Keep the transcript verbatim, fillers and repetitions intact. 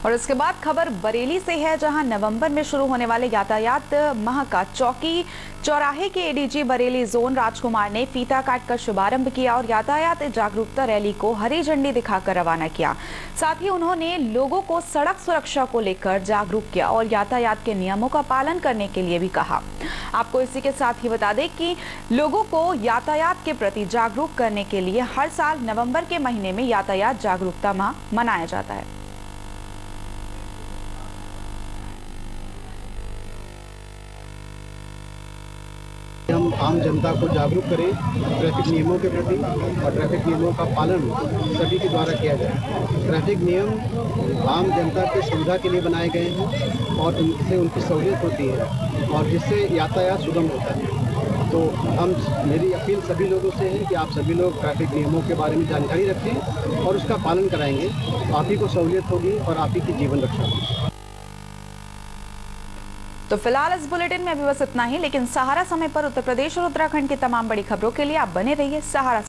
और इसके बाद खबर बरेली से है, जहां नवंबर में शुरू होने वाले यातायात माह का चौकी चौराहे के एडीजी बरेली जोन राजकुमार ने फीता काटकर शुभारंभ किया और यातायात जागरूकता रैली को हरी झंडी दिखाकर रवाना किया। साथ ही उन्होंने लोगों को सड़क सुरक्षा को लेकर जागरूक किया और यातायात के नियमों का पालन करने के लिए भी कहा। आपको इसी के साथ ही बता दें कि लोगों को यातायात के प्रति जागरूक करने के लिए हर साल नवंबर के महीने में यातायात जागरूकता माह मनाया जाता है। हम आम जनता को जागरूक करें ट्रैफिक नियमों के प्रति और ट्रैफिक नियमों का पालन सभी के द्वारा किया जाए। ट्रैफिक नियम आम जनता के सुविधा के लिए बनाए गए हैं और इनसे उनकी सहूलियत होती है और जिससे यातायात सुगम होता है। तो हम मेरी अपील सभी लोगों से है कि आप सभी लोग ट्रैफिक नियमों के बारे में जानकारी रखें और उसका पालन कराएंगे। आप ही को सहूलियत होगी और आप ही की जीवन रक्षा होगी। तो फिलहाल इस बुलेटिन में अभी बस इतना ही, लेकिन सहारा समय पर उत्तर प्रदेश और उत्तराखंड की तमाम बड़ी खबरों के लिए आप बने रहिए सहारा।